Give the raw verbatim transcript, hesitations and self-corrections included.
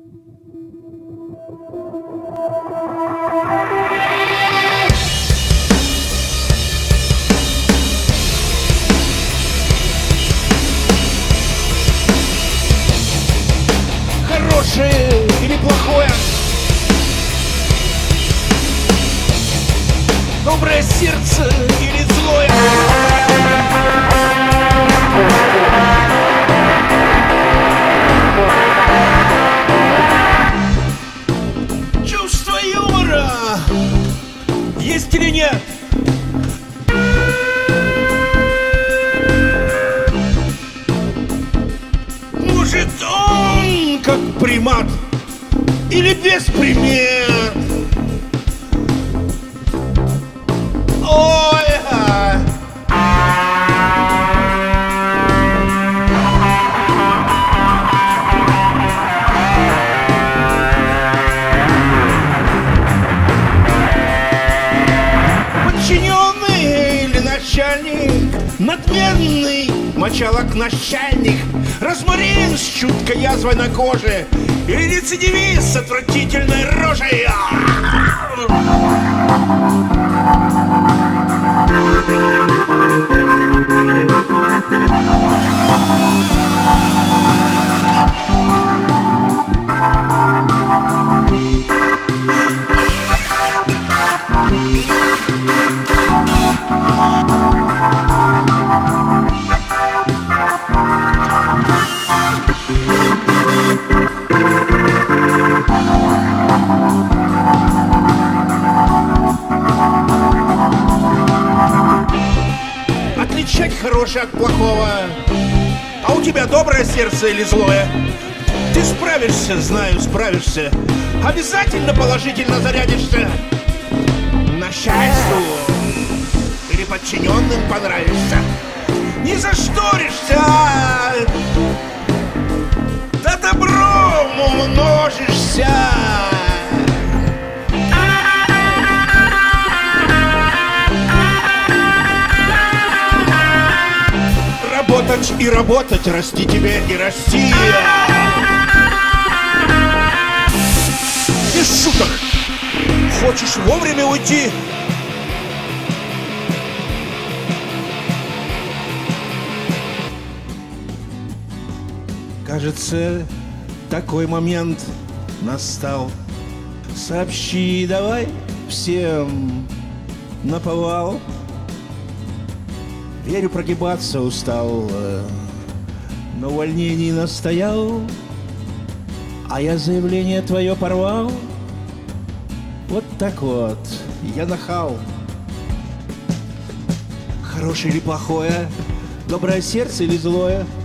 Хорошее или плохое? Доброе сердце или злое? Чувство юмора есть или нет? Может, он как примат или без примет? Ой, а. Подчиненный или начальник, надменный мочалок начальник, розмарин с чуткой язвой на коже или рецидивист с отвратительной рожей. Отличать хорошее от плохого. А у тебя доброе сердце или злое? Ты справишься, знаю, справишься. Обязательно положительно зарядишься. Начальству или подчиненным понравишься. Не зашторишься, да добром умножишься. Работать и работать, расти тебе и расти. Без шуток. Хочешь вовремя уйти? Кажется, такой момент настал. Сообщи давай всем наповал. Верю, прогибаться устал, на увольнении настоял, а я заявление твое порвал. Вот так вот, я нахал. Хорошее или плохое, доброе сердце или злое?